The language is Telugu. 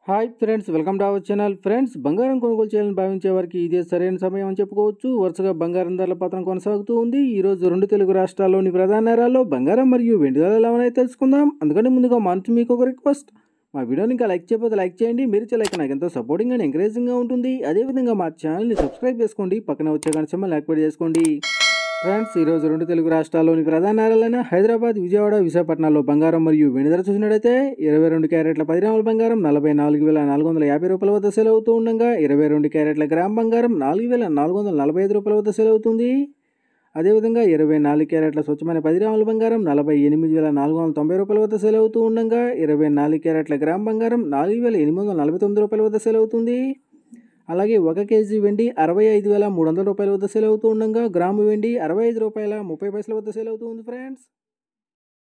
Hi friends, welcome to our channel. Friends, బంగారం కొనుగోలు చేయాలని భావించే వారికి ఇదే సరైన సమయం అని చెప్పుకోవచ్చు. వరుసగా బంగారం ధరల పతనం కొనసాగుతూ ఉంది. ఈ రోజు రెండు తెలుగు రాష్ట్రాల్లోని ప్రధాన నగరాల్లో బంగారం మరియు వెండి ధరలు ఎలా ఉన్నాయో తెలుసుకుందాం. అందుకని ముందుగా మీకు ఒక రిక్వెస్ట్, మా వీడియోని ఇంకా లైక్ చేయకపోతే లైక్ చేయండి. మీరు ఇచ్చే లైక్ నాకు ఎంతో సపోర్టింగ్ అండ్ ఎంకరేజింగ్గా ఉంటుంది. అదేవిధంగా మా ఛానల్ని సబ్స్క్రైబ్ చేసుకోండి, పక్కన వచ్చే గంట సింబల్ని యాక్టివేట్ చేసుకోండి. ఫ్రెండ్స్, ఈరోజు రెండు తెలుగు రాష్ట్రాల్లోని ప్రధాన నగరాలైన హైదరాబాద్, విజయవాడ, విశాఖపట్నాల్లో బంగారం మరియు వెండి ధర చూసినట్టయితే 22 క్యారెట్ల 10 గ్రాముల బంగారం 44,450 రూపాయల వద్ద సేల్ అవుతూ ఉండగా 22 క్యారెట్ల గ్రామ్ బంగారం 4,445 రూపాయల వద్ద సేల్ అవుతుంది. అదేవిధంగా 24 క్యారెట్ల స్వచ్ఛమైన 10 గ్రాముల బంగారం 48,490 రూపాయల వద్ద సేల్ అవుతూ ఉండగా 24 క్యారెట్ల గ్రామ్ బంగారం 4,849 రూపాయల వద్ద సేల్ అవుతుంది. అలాగే 1 కేజీ వెండి 65,300 రూపాయల వద్ద సేల్ అవుతూ ఉండగా గ్రాము వెండి 65 రూపాయల 30 పైసల వద్ద సేల్ అవుతుంది ఫ్రెండ్స్.